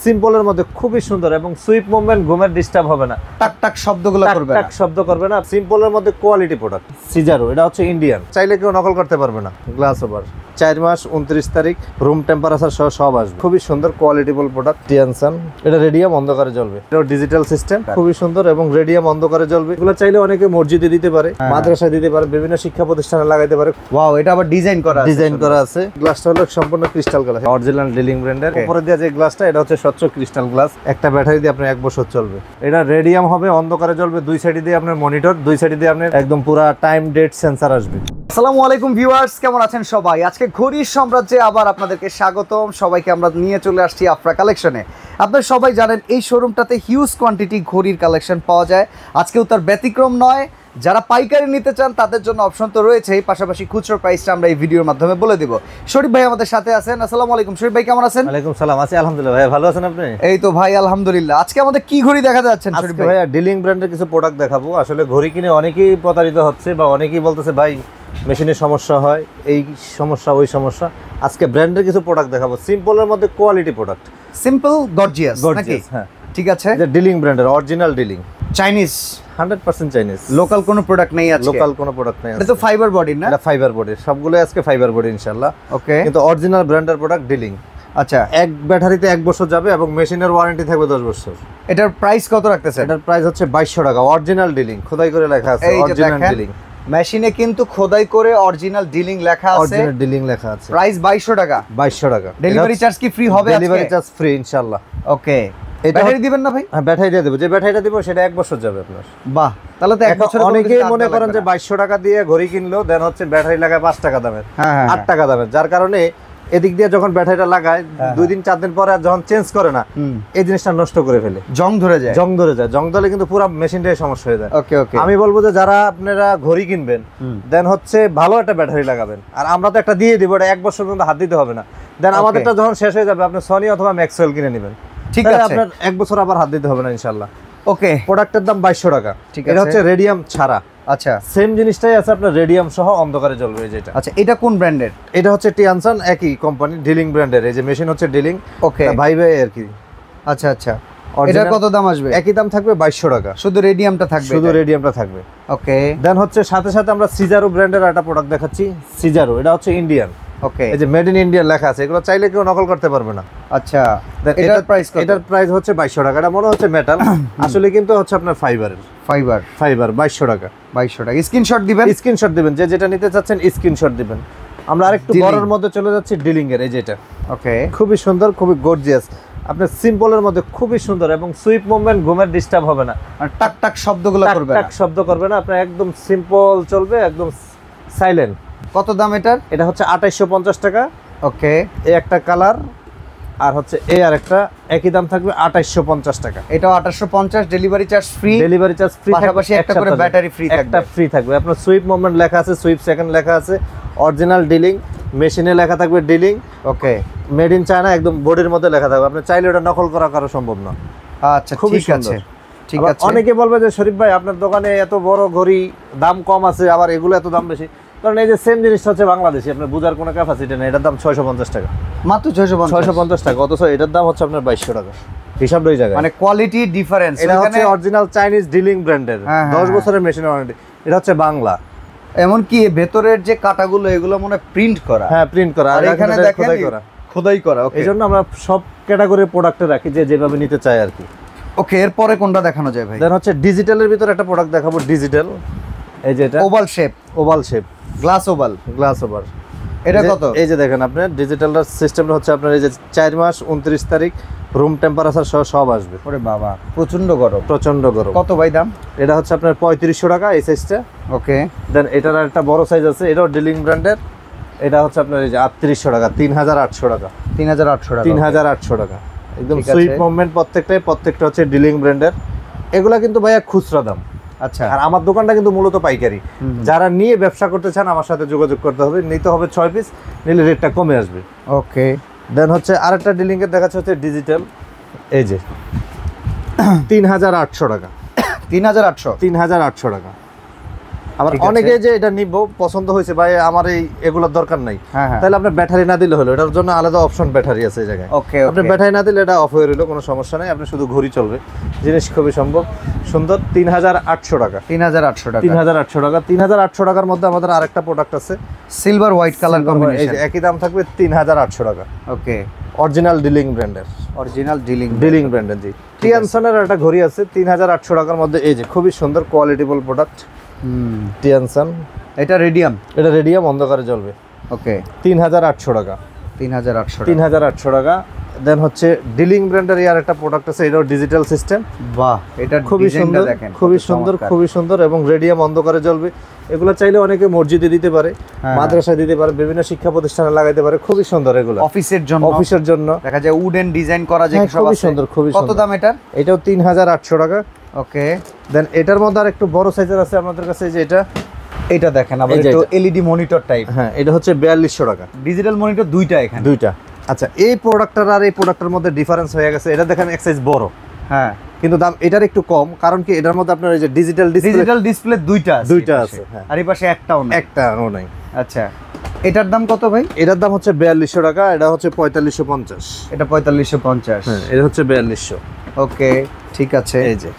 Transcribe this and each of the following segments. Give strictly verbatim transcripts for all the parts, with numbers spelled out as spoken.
সিম্পলের মধ্যে খুবই সুন্দর এবং সুইপ মুভমেন্ট, ঘুমের ডিস্টার্ব হবে না, টাক টাক শব্দগুলো করবে না, টাক শব্দ করবে না। সিম্পলের মধ্যে কোয়ালিটি প্রোডাক্ট। সিজারো, এটা হচ্ছে ইন্ডিয়ান, চাইলে কেউ নকল করতে পারবে না। গ্লাস ওভার, চার মাস উনত্রিশ তারিখ, রুম টেম্পারেচার সহ সব আসবে। খুবই সুন্দর কোয়ালিটিফুল প্রোডাক্ট। টিয়ানসান, এটা রেডিয়াম অন্ধকারে জ্বলবে, এটা ডিজিটাল সিস্টেম, খুবই সুন্দর এবং রেডিয়াম অন্ধকারে জ্বলবে। এগুলো চাইলে অনেকে মসজিদে দিতে পারে, মাদ্রাসায় দিতে পারে, বিভিন্ন শিক্ষা প্রতিষ্ঠানে লাগাইতে পারে। ওয়াও, এটা আবার ডিজাইন করা আছে, ডিজাইন করা আছে। গ্লাসটা হলো সম্পূর্ণ ক্রিস্টাল গ্লাস, অরিজিনাল ডিলিং ব্র্যান্ডের। উপরে দেওয়া যে গ্লাসটা, এটা হচ্ছে স্বচ্ছ ক্রিস্টাল গ্লাস। একটা ব্যাটারি দিয়ে আপনার এক বছর চলবে। এটা রেডিয়াম হবে, অন্ধকারে জ্বলবে। দুই সাইডে দিয়ে আপনার মনিটর, দুই সাইডে দিয়ে আপনার একদম পুরা টাইম ডেট সেন্সর আসবে। আসসালামু আলাইকুম ভিউয়ার্স, কেমন আছেন সবাই? আজকে ঘড়ির সাম্রাজ্যে আবার আপনাদেরকে স্বাগতম। সবাইকে আমরা নিয়ে চলে আসছি আফরা কালেকশনে। আপনারা সবাই জানেন এই শোরুমটাতে হিউজ কোয়ান্টিটি ঘড়ির কালেকশন পাওয়া যায়। আজকেও তার ব্যতিক্রম নয়। যারা পাইকারি নিতে চান তাদের জন্য অপশন তো রয়েছেই, পাশাপাশি খুচরো প্রাইসটা আমরা এই ভিডিওর মাধ্যমে বলে দিব। শরীফ ভাই আমাদের সাথে আছেন। আসসালামু আলাইকুম শরীফ ভাই, কেমন আছেন? ওয়ালাইকুম সালাম, আছি আলহামদুলিল্লাহ। ভাই ভালো আছেন আপনি? এই তো ভাই আলহামদুলিল্লাহ। আজকে আমাদের কি ঘড়ি দেখা যাচ্ছেন শরীফ ভাই? ভাই ডিলিং ব্র্যান্ডের কিছু প্রোডাক্ট দেখাবো। আসলে ঘড়ি কিনে অনেকেই প্রতারিত হচ্ছে বা অনেকেই বলতেছে ভাই মেশিনের সমস্যা হয়, এই সমস্যা ওই সমস্যা। আজকে ব্র্যান্ডের কিছু প্রোডাক্ট দেখাবো, সিম্পলের মধ্যে কোয়ালিটি প্রোডাক্ট। সিম্পল গর্জিয়াস নাকি? হ্যাঁ ঠিক আছে। যে ডিলিং ব্র্যান্ডের original dealing, Chinese, hundred percent Chinese. Local কোনো প্রোডাক্ট নেই আজকে? লোকাল কোনো প্রোডাক্ট নেই। এটা তো ফাইবার বডি না? এটা ফাইবার বডি, সবগুলো আজকে ফাইবার বডি ইনশাআল্লাহ। ওকে, কিন্তু অরিজিনাল ব্র্যান্ডের প্রোডাক্ট ডিলিং। আচ্ছা, এক ব্যাটারিতে এক বছর যাবে এবং মেশিনের ওয়ারেন্টি থাকবে দশ বছর। এটার প্রাইস কত রাখতেছেন? এটার প্রাইস হচ্ছে বাইশশো টাকা। অরিজিনাল ডিলিং, খোদাই করে লেখা আছে অরিজিনাল ডিলিং। মেশিনে কিন্তু খোদাই করে অরিজিনাল ডিলিং লেখা আছে, অরিজিনাল ডিলিং লেখা আছে। প্রাইস বাইশশো টাকা। বাইশশো টাকা। ডেলিভারি চার্জ কি ফ্রি হবে? ডেলিভারি চার্জ ফ্রি ইনশাআল্লাহ। ওকে, ব্যাটারি দিবেন না ভাই? হ্যাঁ, ব্যাটারি দিয়ে দেব। যে ব্যাটারিটা দিব সেটা এক বছর যাবে আপনার। বাহ, তাহলে তো এক বছর। অনেকেই মনে করেন যে বাইশশো টাকা দিয়ে ঘড়ি কিনলো, দেন হচ্ছে ব্যাটারি লাগায় পাঁচ টাকা দামের, হ্যাঁ আট টাকা দামের, যার কারণে এদিক দিয়ে যখন ব্যাটারিটা লাগায় দুই দিন চার দিন পরে আর যখন চেঞ্জ করে না, এই জিনিসটা নষ্ট করে ফেলে, জং ধরে যায়। জং ধরে যায়, জং ধরলে কিন্তু পুরো মেশিনটাই সমস্যা হয়ে যায়। ওকে ওকে, আমি বলবো যে যারা আপনারা ঘড়ি কিনবেন, দেন হচ্ছে ভালো একটা ব্যাটারি লাগাবেন। আর আমরা তো একটা দিয়ে দিব, এটা এক বছর পর্যন্ত হাত দিতে হবে না। দেন আমাদেরটা যখন শেষ হয়ে যাবে আপনি সনি অথবা ম্যাক্সওয়েল কিনে নেবেন, ঠিক আছে? আপনার এক বছর আবার হাত দিতে হবে না ইনশাআল্লাহ। ওকে, প্রোডাক্টের দাম বাইশশো টাকা। ঠিক এটা আছে, হচ্ছে রেডিয়াম ছাড়া। আচ্ছা, সেম জিনিসটাই আছে আপনার রেডিয়াম সহ অন্ধকারে জ্বলবে যেটা। আচ্ছা, এটা কোন ব্র্যান্ডের? এটা হচ্ছে টিয়ানসান, একই কোম্পানি, ডিলিং ব্র্যান্ডের। এই যে মেশিন হচ্ছে ডিলিং। ওকে, ভাই ভাই আর কি। আচ্ছা আচ্ছা, এটার কত দাম আসবে? একই দাম থাকবে বাইশশো টাকা, শুধু রেডিয়ামটা থাকবে? শুধু রেডিয়ামটা থাকবে। ওকে, দেন হচ্ছে সাথে সাথে আমরা সিজারো ব্র্যান্ডের একটা প্রোডাক্ট দেখাচ্ছি। সিজারো, এটা হচ্ছে ইন্ডিয়ান। ওকে, এই যে মেড ইন ইন্ডিয়া লেখা আছে, এগুলো চাইলে কেউ নকল করতে পারবে না। আচ্ছা, এটার প্রাইস কত? এটার প্রাইস হচ্ছে বাইশশো টাকা। এটা মনে হচ্ছে মেটাল, আসলে কিন্তু হচ্ছে আপনার ফাইবারের। ফাইবার, ফাইবার বাইশশো টাকা। বাইশশো টাকা। স্ক্রিনশট দিবেন? স্ক্রিনশট দিবেন, যে যেটা নিতে চাচ্ছেন স্ক্রিনশট দিবেন। আমরা আরেকটু বড়র মধ্যে চলে যাচ্ছি, ডিলিং এর। এই যেটা ওকে, খুবই সুন্দর, খুবই গর্জিয়াস। আপনার সিম্পলের মধ্যে খুবই সুন্দর এবং সুইপ মুভমেন্ট, ঘুমের ডিস্টার্ব হবে না, আর টাক টাক শব্দগুলো করবে না, টাক শব্দ করবে না। আপনার একদম সিম্পল চলবে, একদম সাইলেন্ট। কত দাম এটার? এটা হচ্ছে আঠাইশশো পঞ্চাশ টাকা। ওকে, এই একটা কালার, আর হচ্ছে এই আর একটা, একই দাম থাকবে আঠাইশশো পঞ্চাশ টাকা। এটাও আঠাশশো পঞ্চাশ, delivery charge free. Delivery charge free, পাশাপাশি একটা করে ব্যাটারি ফ্রি থাকবে। একটা ফ্রি থাকবে। আপনার সুইপ মুভমেন্ট লেখা আছে, সুইপ সেকেন্ড লেখা আছে, অরিজিনাল ডিলিং, মেশিনে লেখা থাকবে dealing. Okay, made in China, একদম বডির মধ্যে লেখা থাকবে। আপনি চাইলে ওটা নকল করা কারো সম্ভব না। আচ্ছা, ঠিক আছে, ঠিক আছে। অনেকে বলবে যে শরীফ ভাই আপনার দোকানে এত বড় ঘড়ি, দাম কম আছে, আবার এগুলো এত দাম বেশি। কারণ এই যে সেম জিনিসটা হচ্ছে বাংলাদেশি, আপনার বোঝার কোনো ক্যাপাসিটি নেই। এটার দাম ছয়শো পঞ্চাশ টাকা, মাত্র ছয়শো পঞ্চাশ। ছয়শো পঞ্চাশ টাকা, অথচ এটার দাম হচ্ছে আপনার বাইশশো টাকা। হিসাব ওই জায়গায়, মানে কোয়ালিটি ডিফারেন্স। এটা হচ্ছে অরিজিনাল চাইনিজ ডিলিং ব্র্যান্ডের, দশ বছরের মেশিন ওয়ারেন্টি। এটা হচ্ছে বাংলা। এমন কি ভেতরের যে কাটাগুলো এগুলো মনে প্রিন্ট করা? হ্যাঁ, প্রিন্ট করা, আর এখানে খোদাই করা, খোদাই করা। ওকে, এইজন্য আমরা সব ক্যাটাগরির প্রোডাক্টে রাখি, যে যেভাবে নিতে চাই আর কি। ওকে, এরপরে কোনটা দেখানো যায় ভাই? দেন হচ্ছে ডিজিটালের ভিতরে একটা প্রোডাক্ট দেখাবো, ডিজিটাল। এই যে এটা oval shape, oval shape, glass oval, glass over. এটা কত? এই যে দেখেন আপনার ডিজিটালটার সিস্টেমটা হচ্ছে আপনার এই যে চার মাস উনত্রিশ তারিখ, রুম টেম্পারেচার সহ সব আসবে। ওরে বাবা, প্রচন্ড গরম, প্রচন্ড গরম। কত ভাই দাম? এটা হচ্ছে আপনার পঁয়ত্রিশশো টাকা এই সাইজটা। ওকে, দেন এটার একটা বড় সাইজ আছে, এটাও ডিলিং ব্র্যান্ডের। এটা হচ্ছে আপনার এই যে আটত্রিশশো টাকা, তিন হাজার আটশো টাকা। তিন হাজার আটশো টাকা, তিন হাজার আটশো টাকা, একদম সুইপ মুভমেন্ট প্রত্যেকটাই, প্রত্যেকটা হচ্ছে ডিলিং ব্র্যান্ডের। এগুলা কিন্তু ভাইয়া খুচরা দাম। আচ্ছা, আর আমার দোকানটা কিন্তু মূলত পাইকারি। যারা নিয়ে ব্যবসা করতে চান আমার সাথে যোগাযোগ করতে হবে, নিতে হবে ছয় পিস, নিলে রেটটা কমে আসবে। ওকে, দেন হচ্ছে আরেকটা ডিলিং এর দেখাচ্ছে হচ্ছে ডিজিটাল। এই যে তিন হাজার আটশো টাকা, তিন হাজার আটশো, তিন হাজার আটশো টাকা। আমার ঠিক আছে। অনেকে যে এটা নিব পছন্দ হয়েছে ভাই আমার এই এগুলোর দরকার নাই, হ্যাঁ হ্যাঁ তাহলে আপনার ব্যাটারি না দিলে হলো, এটার জন্য আলাদা অপশন ব্যাটারি আছে এই জায়গায়। ওকে আপনি ওকে ব্যাটারি না দিলে এটা অফ হয়ে রইলো, কোনো সমস্যা নেই, আপনি শুধু ঘড়ি চলবে। জিনিস খুবই সম্ভব সুন্দর। তিন হাজার আটশো টাকা তিন হাজার আটশো টাকা তিন হাজার আটশো টাকা তিন হাজার আটশো টাকার মধ্যে আমাদের আরেকটা প্রোডাক্ট আছে সিলভার হোয়াইট কালার এই কম্বিনেশন। যে একই দাম থাকবে তিন হাজার আটশো টাকা, ওকে অরিজিনাল ডিলিং ব্র্যান্ডের। অরিজিনাল ডিলিং ডিলিং ব্র্যান্ডের জি। টিয়ানসনের একটা ঘড়ি আছে তিন হাজার আটশো টাকার মধ্যে, এই যে খুবই সুন্দর কোয়ালিটিফুল প্রোডাক্ট হুম টিয়ানসন। এটা রেডিয়াম। এটা রেডিয়াম অন্ধকারে জ্বলবে, ওকে তিন হাজার আটশো টাকা তিন হাজার আটশো তিন হাজার আটশো টাকা। দেন হচ্ছে ডিলিং ব্র্যান্ডের ইয়ার একটা প্রোডাক্ট আছে, এটাও ডিজিটাল সিস্টেম। বাহ এটা খুবই সুন্দর দেখেন খুবই সুন্দর খুবই সুন্দর এবং রেডিয়াম অন্ধকারে জ্বলবে। এগুলো চাইলে অনেকে মসজিদে দিতে পারে, হ্যাঁ। মাদ্রাসায় দিতে পারে, বিভিন্ন শিক্ষা প্রতিষ্ঠানে লাগাইতে পারে, খুবই সুন্দর এগুলো অফিসের জন্য অফিসের জন্য। দেখা যায় উডেন ডিজাইন করা যায় হ্যাঁ, সব খুবই আছে। সুন্দর খুবই কত সুন্দর। দাম এটার? এটাও তিন হাজার আটশো টাকা। ওকে দেন এটার মধ্যে আর একটু বড় সাইজের আছে আমাদের কাছে, যে এটা এটা দেখেন আবার এই যে একটু এটা। LED monitor type. হ্যাঁ এটা হচ্ছে বিয়াল্লিশশো টাকা, ডিজিটাল মনিটর দুইটা এখানে। দুইটা। আচ্ছা এই প্রোডাক্টটার আর এই প্রোডাক্টের মধ্যে ডিফারেন্স হয়ে গেছে, এটা দেখেন এক সাইজ বড় হ্যাঁ কিন্তু দাম এটার একটু কম, কারণ কি এটার মধ্যে আপনার এই যে ডিজিটাল ডিসপ্লে ডিজিটাল ডিসপ্লে দুইটা আছে দুইটা এই পাশে। আছে, হ্যাঁ। আর এই পাশে একটাও না। একটাও নাই। আচ্ছা এটার দাম কত ভাই? এটার দাম হচ্ছে বিয়াল্লিশশো টাকা, এটা হচ্ছে পঁয়তাল্লিশশো পঞ্চাশ। এটা পঁয়তাল্লিশশো পঞ্চাশ। হ্যাঁ এটা হচ্ছে বিয়াল্লিশশো। ওকে ঠিক আছে, এই যে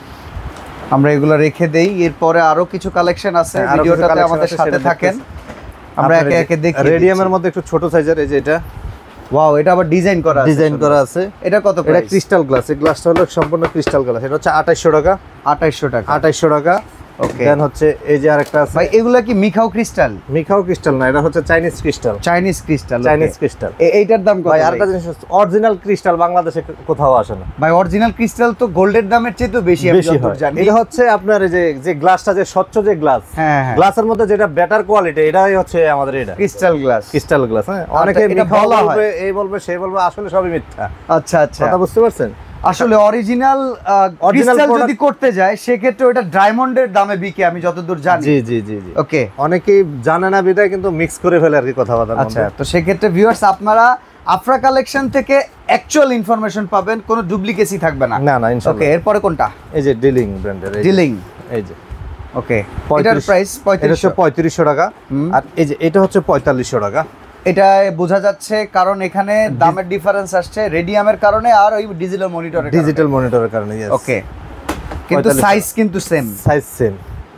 আমরা এগুলো রেখে দেই। এরপরে আরো কিছু কালেকশন আছে, হ্যাঁ, আরো কিছু ভিডিওটাতে collection আমাদের আছে, সাথে সেটা থাকেন, দেখতেছি। আমরা আপনার একে এই যে একে দেখি। রেডিয়ামের মধ্যে একটু ছোট সাইজের, এই যে এটা ওয়াও এটা আবার ডিজাইন করা আছে। ডিজাইন করা আছে। এটা কত এটা প্রাইস? ক্রিস্টাল গ্লাস, এই গ্লাসটা হলো সম্পূর্ণ ক্রিস্টাল গ্লাস, এটা হচ্ছে আঠাইশশো টাকা আঠাইশশো টাকা। আঠাইশশো টাকা। ওকে দেন হচ্ছে এই যে আরেকটা আছে, ভাই এগুলা কি মিখাও ক্রিস্টাল? মিখাও ক্রিস্টাল না, এটা হচ্ছে Chinese crystal. Chinese crystal. Chinese crystal এইটার দাম কত ভাই? ভাই? আরেকটা জিনিস অরিজিনাল ক্রিস্টাল বাংলাদেশে কোথাও আসে না ভাই অরিজিনাল ক্রিস্টাল তো গোল্ডের দামের চেয়ে তো বেশি, আমি বেশি যতদূর হয়। জানি। এটা হচ্ছে আপনার এই যে যে গ্লাসটা, যে স্বচ্ছ যে গ্লাস, হ্যাঁ হ্যাঁ গ্লাসের মধ্যে যেটা বেটার কোয়ালিটি, এটাই হচ্ছে আমাদের এটা ক্রিস্টাল গ্লাস। Crystal glass. হ্যাঁ অনেকে এটা মিখাও বলা হয়। বলবে, এই বলবে সেই বলবে, আসলে সবই মিথ্যা। আচ্ছা আচ্ছা কথা বুঝতে পারছেন? আসলে অরিজিনাল Original ক্রিস্টাল product- যদি করতে যায় সেক্ষেত্রে ওটা ডায়মন্ডের দামে বিকে, আমি যতদূর জানি। জি জি জি জি। ওকে অনেকেই জানে না বিদায় কিন্তু মিক্স করে ফেলে আর কি কথাবার্তা। আচ্ছা তো সেক্ষেত্রে ভিউয়ার্স আপনারা আফরা কালেকশন থেকে অ্যাকচুয়াল ইনফরমেশন পাবেন, কোনো ডুপ্লিকেসি থাকবে না। না না ওকে ইনশাআল্লাহ। এরপরে কোনটা? এই যে ডিলিং ব্র্যান্ডের ডিলিং। এই যে ওকে এটার পঁয়ত্রিশ প্রাইস এটা পঁয়ত্রিশশো। হচ্ছে পঁয়ত্রিশশো টাকা। হুম। আর এই যে এটা হচ্ছে পঁয়তাল্লিশশো টাকা। এটা বোঝা যাচ্ছে কারণ এখানে দামের ডিফারেন্স আসছে রেডিয়ামের কারণে আর ওই ডিজিটাল মনিটরের ডিজিটাল মনিটরের কারণে। ওকে কিন্তু পঁয়তাল্লিশশো। সাইজ কিন্তু সেম। Size same.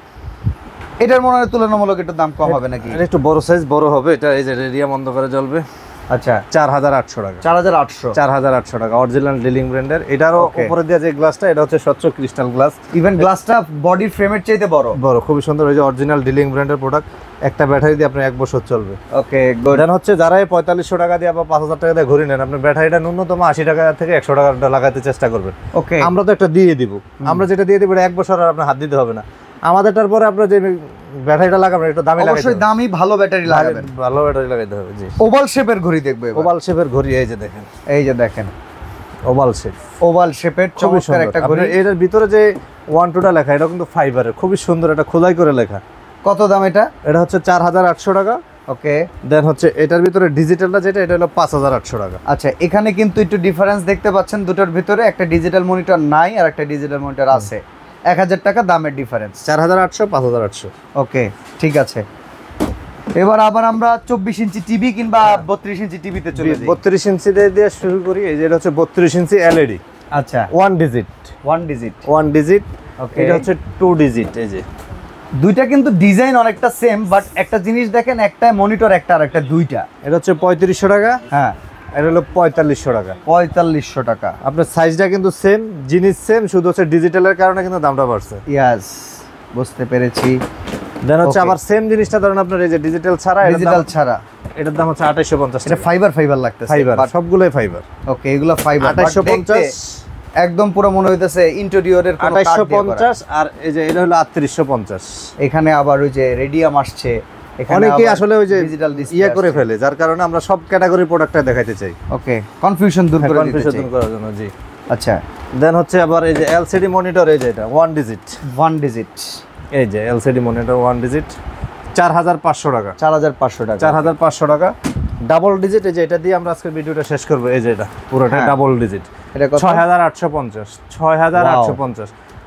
এটার মনে হয় তুলনামূলক একটু দাম কম হবে নাকি? এটা একটু বড় সাইজ, বড় হবে। এটা এই যে রেডিয়াম অন্ধকারে জ্বলবে, আচ্ছা চার হাজার আটশো টাকা। চার হাজার আটশো। চার হাজার আটশো টাকা অরিজিনাল ডিলিং ব্র্যান্ডের। এটারও Okay. উপরে দেওয়া যে গ্লাসটা, এটা হচ্ছে স্বচ্ছ ক্রিস্টাল গ্লাস। ইভেন গ্লাসটা বডির ফ্রেমের চাইতে বড়। বড়, খুবই সুন্দর। এই যে অরিজিনাল ডিলিং ব্র্যান্ডের প্রোডাক্ট, একটা ব্যাটারি দিয়ে আপনার এক বছর চলবে। Okay good. দেন হচ্ছে যারা এই পঁয়তাল্লিশশো টাকা দিয়ে বা পাঁচ হাজার টাকা দিয়ে ঘুরি নেন, আপনার ব্যাটারিটা ন্যূনতম আশি টাকা থেকে একশো টাকা লাগাতে চেষ্টা করবেন। ওকে আমরা তো একটা দিয়ে দিব, আমরা যেটা দিয়ে দিব এটা এক বছর আর আপনার হাত দিতে হবে না। আমাদেরটার পরে আপনার যে ব্যাটারিটা লাগাবেন একটু দামি লাগাইতে অবশ্যই হবে। দামি ভালো ব্যাটারি লাগাবেন। ভালো ব্যাটারি লাগাইতে হবে। জি ওভাল শেপের ঘড়ি দেখবো এবার। ওভাল শেপের ঘড়ি, এই যে দেখেন, এই যে দেখেন ওভাল শেপ ওভাল শেপের খুবই চমৎকার সুন্দর। একটা ঘড়ি। আপনার এটার ভিতরে যে ওয়ান টুটা লেখা, এটা কিন্তু ফাইবারের, খুবই সুন্দর, এটা খোদাই করে লেখা। কত দাম এটা? এটা হচ্ছে চার হাজার আটশো টাকা। ওকে দেন হচ্ছে এটার ভিতরে ডিজিটালটা যেটা, এটা হলো পাঁচ হাজার আটশো টাকা। আচ্ছা এখানে কিন্তু একটু ডিফারেন্স দেখতে পাচ্ছেন দুটোর ভিতরে, একটা ডিজিটাল মনিটর নাই আর একটা ডিজিটাল মনিটর আছে। এক হাজার টাকা দামের ডিফারেন্স। চার হাজার আটশো, পাঁচ হাজার আটশো। ওকে ঠিক আছে। এবার আবার আমরা চব্বিশ ইঞ্চি টিভি কিংবা বত্রিশ ইঞ্চি টিভিতে চলে যাই। বত্রিশ ইঞ্চি দিয়ে শুরু করি। এই যে এটা হচ্ছে বত্রিশ ইঞ্চি এলইডি, আচ্ছা one digit one digit. One digit. Okay এটা হচ্ছে টু ডিজিট। এই যে দুইটা কিন্তু ডিজাইন অনেকটা সেম, বাট একটা জিনিস দেখেন, একটা মনিটর একটা আর একটা দুইটা। এটা হচ্ছে পঁয়ত্রিশশো টাকা, হ্যাঁ এটা হলো পঁয়তাল্লিশশো টাকা। পঁয়তাল্লিশশো টাকা। আপনার সাইজটা কিন্তু সেম, জিনিস সেম, শুধু হচ্ছে ডিজিটালের কারণে কিন্তু দামটা বাড়ছে। ইয়াস বুঝতে পেরেছি। দেন হচ্ছে Okay. আবার সেম জিনিসটা ধরেন আপনার এই যে ডিজিটাল ছাড়া, এটার ডিজিটাল দাম- ছাড়া এটার দাম হচ্ছে আঠাইশশো পঞ্চাশ এটা টাকা। ফাইবার ফাইবার লাগতেছে। ফাইবার, but- সবগুলোই ফাইবার। ওকে এগুলো ফাইবার। আঠাইশশো পঞ্চাশ, একদম পুরো মনে হইতেছে ইন্টেরিয়রের কোনো কাঠ আঠাইশশো দিয়ে করা। পঞ্চাশ, আর এই যে এটা হলো আটত্রিশশো পঞ্চাশ। এখানে আবার ওই যে রেডিয়াম আসছে, এখানে অনেকেই আবার আসলে ওই যে ডিজিটাল ইয়ে করে ফেলে, যার কারণে আমরা সব ক্যাটাগরি প্রোডাক্টটা দেখাইতে চাই। ওকে কনফিউশন দূর করে দিতে কনফিউশন চাই। দূর করার জন্য। জি আচ্ছা দেন হচ্ছে আবার এই যে এলসিডি মনিটর, এই যে এটা ওয়ান ডিজিট। One digit. এই যে এলসিডি মনিটর ওয়ান ডিজিট, চার হাজার পাঁচশো টাকা। চার হাজার পাঁচশো টাকা। চার হাজার পাঁচশো টাকা ডাবল ডিজিট। এই যে এটা দিয়ে আমরা আজকের ভিডিওটা শেষ করবো। এই যে এটা পুরোটা হ্যাঁ। ডাবল ডিজিট, এটা কত? ছয় হাজার আটশো পঞ্চাশ। ছয় হাজার আটশো পঞ্চাশ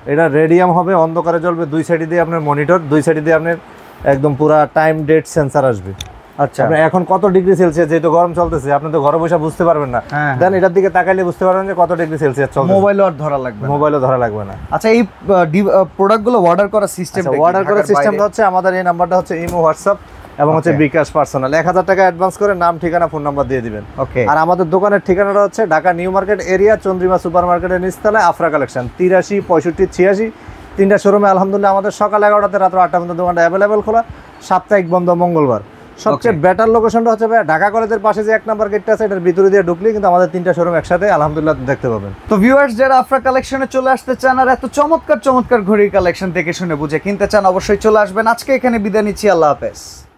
এটা রেডিয়াম হবে, অন্ধকারে জ্বলবে, দুই সাইডে দিয়ে আপনার মনিটর, দুই সাইডে দিয়ে আপনার একদম পুরা টাইম ডেট সেন্সার আসবে। আচ্ছা, আপনি এখন কত ডিগ্রি সেলসিয়াস, যেহেতু গরম চলতেছে আপনি তো ঘরে বসে বুঝতে পারবেন না, হ্যাঁ, দেন এটার দিকে তাকাইলে বুঝতে পারবেন যে কত ডিগ্রি সেলসিয়াস চলছে। মোবাইলও আর ধরা লাগবে না। মোবাইলও ধরা লাগবে না। আচ্ছা, এই প্রোডাক্টগুলো অর্ডার করার সিস্টেম, অর্ডার করার সিস্টেমটা হচ্ছে আমাদের এই নাম্বারটা হচ্ছে ইমো, হোয়াটসঅ্যাপ এবং হচ্ছে Okay. বিকাশ পার্সোনাল। এক হাজার টাকা অ্যাডভান্স করে নাম, ঠিকানা, ফোন নাম্বার দিয়ে দিবেন। ওকে। আর আমাদের দোকানের ঠিকানাটা হচ্ছে Dhaka new market area, Chandrima super মার্কেটের নিচতলায়, আফরা কালেকশন, তিরাশি পঁয়ষট্টি ছিয়াশি তিনটা শোরুমে আলহামদুলিল্লাহ আমাদের সকাল এগারোটাতে রাত্র আটটা পর্যন্ত দোকানটা অ্যাভেলেবেল খোলা, সাপ্তাহিক বন্ধ মঙ্গলবার। সবচেয়ে বেটার লোকেশনটা হচ্ছে ভাই ঢাকা কলেজের পাশে যে এক নাম্বার গেটটা আছে, এটার ভিতরে দিয়ে ঢুকলে কিন্তু আমাদের তিনটা শোরুম একসাথে আলহামদুলিল্লাহ দেখতে পাবেন। তো ভিউয়ার্স, যারা আফরা কালেকশনে চলে আসতে চান আর এত চমৎকার চমৎকার ঘড়ির কালেকশন দেখে শুনে বুঝে কিনতে চান, অবশ্যই চলে আসবেন। আজকে এখানে বিদায় নিচ্ছি, আল্লাহ হাফেজ।